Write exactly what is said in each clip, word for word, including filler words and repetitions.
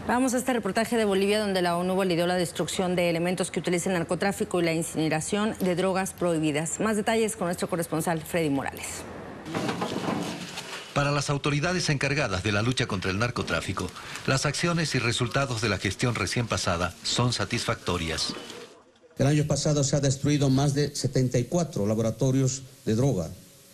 Vamos a este reportaje de Bolivia, donde la ONU validó la destrucción de elementos que utilizan el narcotráfico y la incineración de drogas prohibidas. Más detalles con nuestro corresponsal Freddy Morales. Para las autoridades encargadas de la lucha contra el narcotráfico, las acciones y resultados de la gestión recién pasada son satisfactorias. El año pasado se ha destruido más de setenta y cuatro laboratorios de droga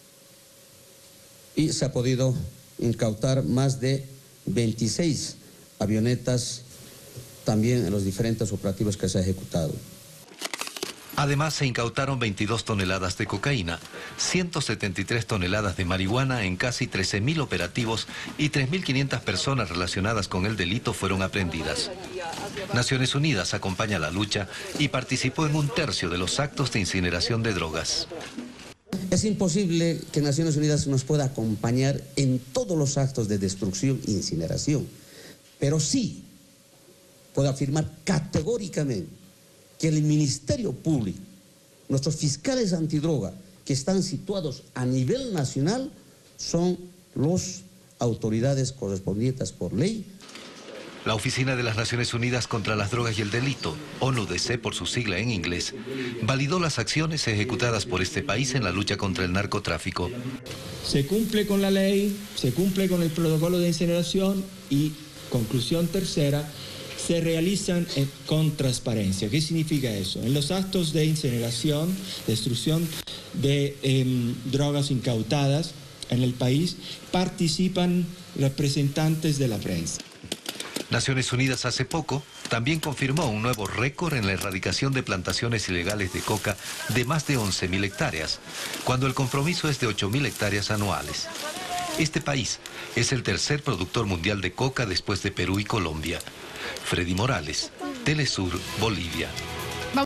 y se ha podido incautar más de veintiséis avionetas también en los diferentes operativos que se han ejecutado. Además, se incautaron veintidós toneladas de cocaína, ciento setenta y tres toneladas de marihuana en casi trece mil operativos y tres mil quinientas personas relacionadas con el delito fueron aprehendidas. Naciones Unidas acompaña la lucha y participó en un tercio de los actos de incineración de drogas. Es imposible que Naciones Unidas nos pueda acompañar en todos los actos de destrucción e incineración, pero sí puedo afirmar categóricamente que el Ministerio Público, nuestros fiscales antidroga que están situados a nivel nacional, son las autoridades correspondientes por ley. La Oficina de las Naciones Unidas contra las Drogas y el Delito, ONU D C por su sigla en inglés, validó las acciones ejecutadas por este país en la lucha contra el narcotráfico. Se cumple con la ley, se cumple con el protocolo de incineración y, conclusión tercera, se realizan con transparencia. ¿Qué significa eso? En los actos de incineración, destrucción de eh, drogas incautadas en el país, participan representantes de la prensa. Naciones Unidas hace poco también confirmó un nuevo récord en la erradicación de plantaciones ilegales de coca de más de once mil hectáreas, cuando el compromiso es de ocho mil hectáreas anuales. Este país es el tercer productor mundial de coca después de Perú y Colombia. Freddy Morales, Telesur, Bolivia.